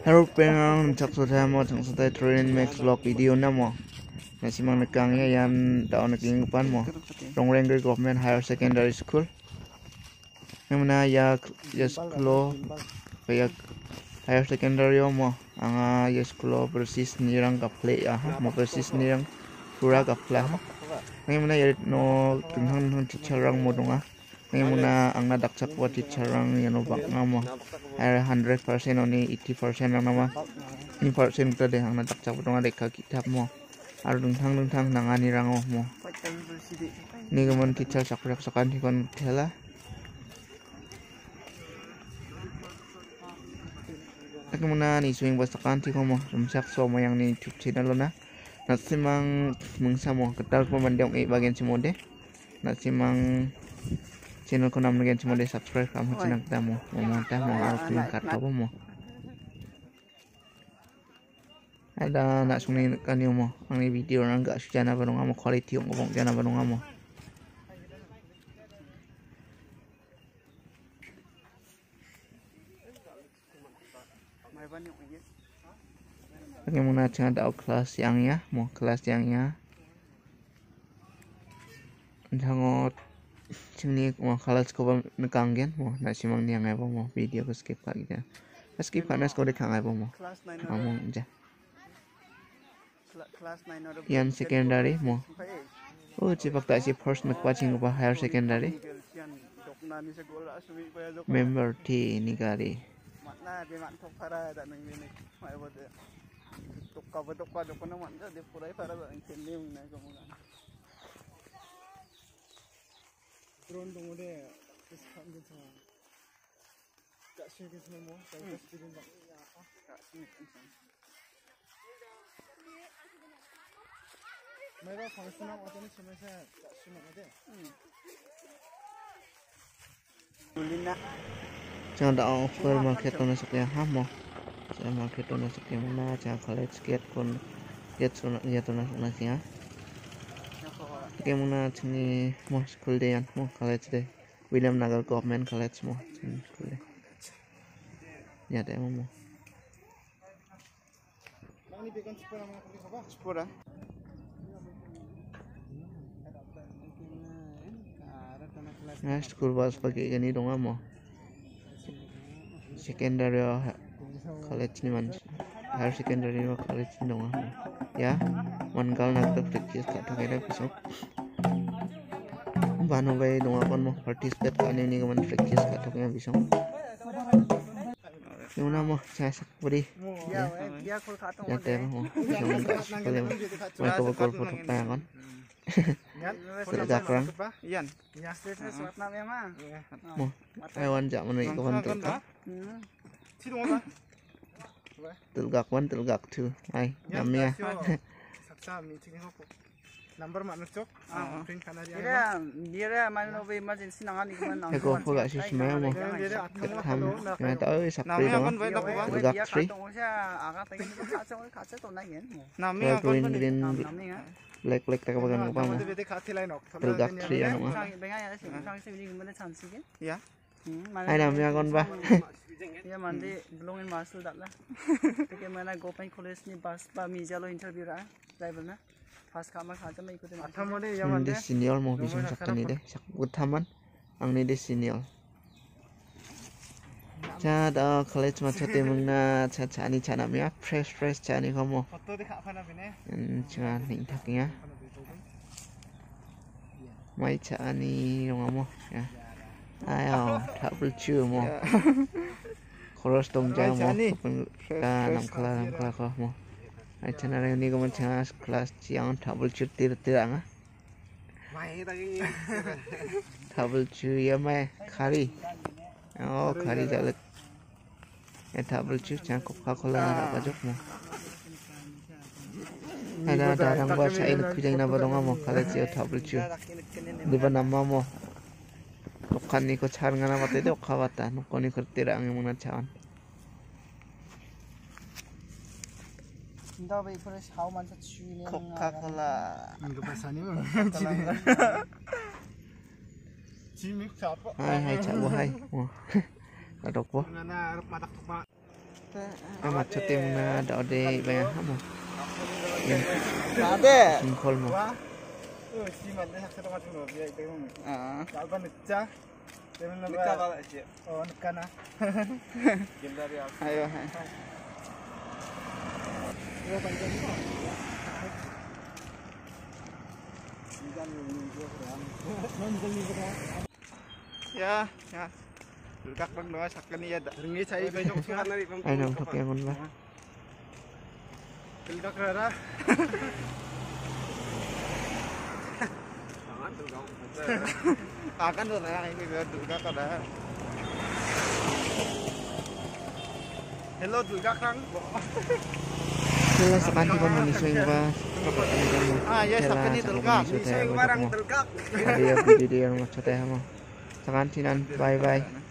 Hello pengen cak sudah mo cak sudah train max vlog video na mo. Nasi mang nekangnya yang tahun nekingpan mo. Rongrengger Government Higher Secondary School. Yang mana ya sekolah kayak higher secondary mo. Ang ya sekolah persis nirang kaple ya mo persis nirang pura kapla. Yang mana ya no tunang teacher rang mo donga. Yang mana ang nadaksak buat teacher rang yang no bak mo. 100% only 80% lang naman 1% kita deh ang nataksak buat mereka kitab mo aru dungtang nangani rango mo ni gaman teacher sakrak sakan hikon tela aku muna ni swing basakan ti ko mo rumsak so mo yang ni YouTube channel na nasimang mengsa mo ketal pemandang bagian simode nasimang channel ko naman ganyan mo subscribe kamu channel kita mo tah mo aku yang kata mo ada nak sungai kan mo ang video orang gak sujana barong amo quality yung ngomong jana barong amo bagaimana cara ada kelas yang mo kelas yang jangot sini mau kelas ko nekanggen mo nasimang niang apa mo video ko skip ka gitu skip karena ko dekang apa mo ngomong aja yang secondary mo cipak tak si first nakwaching ko higher secondary member T ini kali drone dong deh, kesan gitu. Gak sih gitu mau, saya kasih bikin bang. Gak sih kesan. Mereka fungsi nama atau ni cuma saya gak sih nama deh. Lina. Jangan dah offer market tu nasib yang hamo. Saya market tu nasib yang mana? Jangan college get kon get sunat dia tu nasib ya. Bagaimana sini mau school deh mau college deh William Nagar Government College mau school deh ya deh mau Sepura. nah school bus pakai gini dong mau secondary college ni man higher secondary college ni dong ya mankal nak practice kat kira besok bano bay dong akon mo participate kan ini kaman practice kat kira besok yung na mo sasak pudi ya teh mo yung gas pala may kabakol po tuk tayo kan sudah kurang mo hewan jak mana kawan tulgak one tulgak two ay namanya number mana cok? Print kanan dia mana lebih emergency nangan ikan nangan. Eko po gak susmaya mo. Katham. Nga tao sakri dong. Tulgak three. Kaya green black tak bagan apa mo. Tulgak three ano mo. Ya. Ay namanya kon ba? Ya mandi belum in masuk dah lah. Bagaimana Gopeng College ni bas ba mijalo interview ra driver na. Pas kamar saja mau ikutin. Athamode yang mana? Di senior mau bisa saktan ini deh. Sakut taman. Ang ni di senior. Cada college macam tu mengna cani canamnya fresh cani kamu. Foto dekat apa namanya? Jangan tingkatnya. Mai cani dong kamu ya. Ayo, tak perlu mo. Koros dong jam mo. Nam kala kau mo. Ay channel ini kamu channel kelas yang double cuti tidak double cuti ya mai kari oh kari jalan ya double cuti jangan Coca-Cola apa jok mo ada orang buat saya ini kujang nama dong mo kalau dia double cuti di mana nama mo bukan ni ko car ngana mati dok kawatan bukan ni kertira ang muna cawan Indah baik fresh how mantap cuy ni. Coca-Cola. Minggu pasal ni mah. Cimik siapa? Hai cak wahai. Wah. Adok po. Ngana madak tukma. Amat chote muna da ode bayang hamo. Yang Ada. singkol mo. Wah. Si madde saksa to matu no biya ite mo. Kalban nicca. Temen na Nikah bala aja. Oh, nekana. Gendari aku. Ayo. Yo panjang ni. Ya, ya. Dulkak bang doa sakkan iya dak. Ringi cai bejok sukan nari pam. Ay nang Pokemon ba? Dulkak rara. Akan tuh rara ini dulkak ada. Hello dulkak kang. Sila sa kanti ko manisoy ba? Ah, yes, sakkan ni dulkak. Saya barang tergak. Ada video yang chote hamo. Sa kanti nan bye bye.